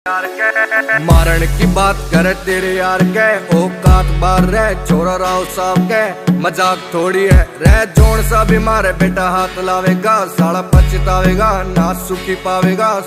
मारण की बात करे तेरे यार के, औकात बार रह छोरा राव साहब के, मजाक थोड़ी है रह जोन सा भी मारे बेटा हाथ लावेगा, साला पछतावेगा ना सुखी पावेगा।